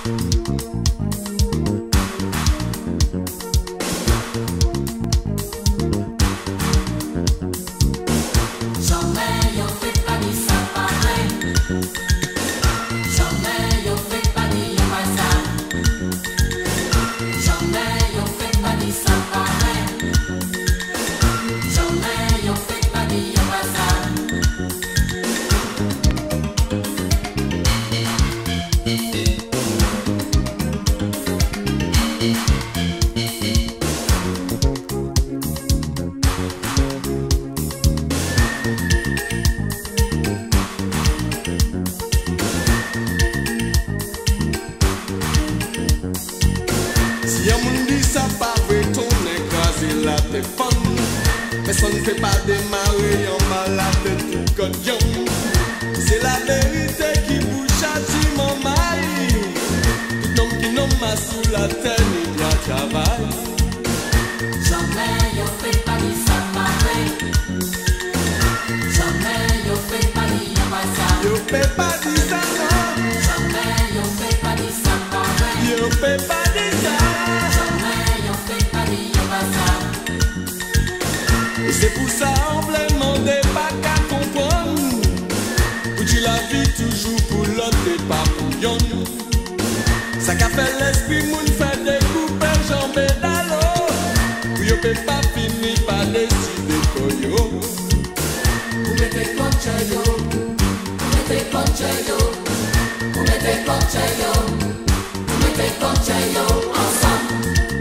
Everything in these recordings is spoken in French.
Mais ça ne fait pas démarrer en malade tout codion. C'est la vérité qui vous châtie mon mari. Tout homme qui nomme ma sous la terre, il y a travail. Jamais yo fait pas ni ça pareil. Jamais yo fait pas ni ça. Yo fait pas ni ça non. Jamais yo fait pas ni ça pareil. Yo fait pas ni ça. Jamais yo fait pas ni ça. Et c'est pour ça emblément des pas qu'à comprendre. Où tu la vis toujours pour l'autre et pas pour yon. Ça qu'a fait l'esprit moun fait découper jambes d'alo. Où yo peut pas finir par décider que yo. Où mettez conche yo. Où mettez conche yo. Où mettez conche yo. Où mettez conche yo. Ensemble.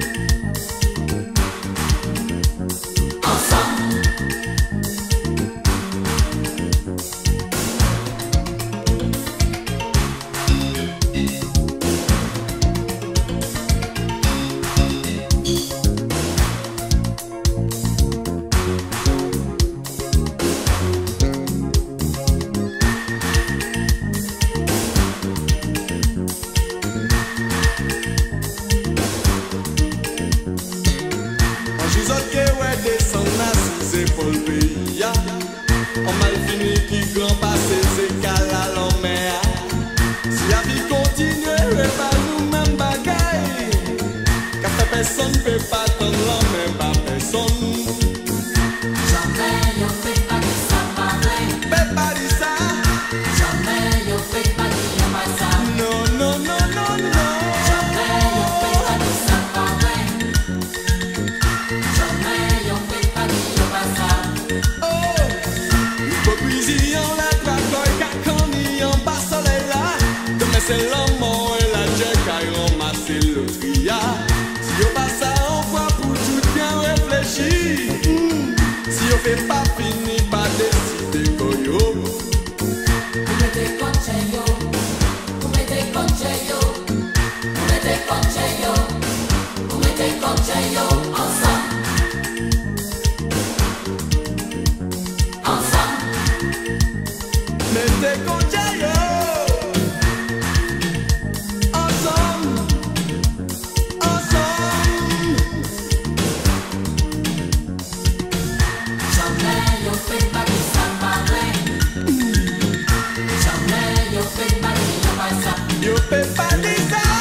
On mal fini qui grand passé c'est qu'à la mer. Si la vie continue, et pas nous-mêmes bagaille. Car personne peut pas attendre l'homme, pas personne. Jamais yo fait pas de ça pareil. Peut pas dire ça. Jamais yo fait pas de ça. Non, non, non, non, non. Jamais yo fait pas de ça pareil. Jamais yo fait pas de ça. Hypocrisie en la tracoille, cacani en bas soleil là. Demain c'est l'homme et la dieu qui ramasse le tria. Si on passe ça en fois pour tout bien réfléchir. Si on fait pas finir par décider que yo. Où mettez conche yo. Où mettez conche yo. Où mettez conche yo. Où mettez conche yo. Ensemble. Mettez conche yo. Ensemble. Ensemble. Jamais yo fait pas de ça pareil. Jamais yo fait pas de ça. Yo fait pas dire ça.